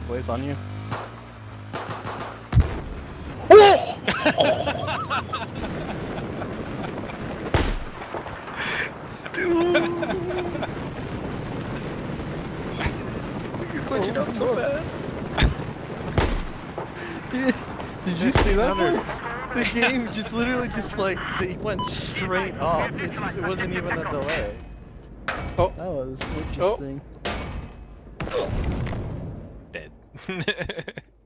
Blaze on you. You're glitching out so bad. Did you see that, Blaze? The game just literally just like, they went straight up. It wasn't even a delay. Oh. That was interesting. Dead.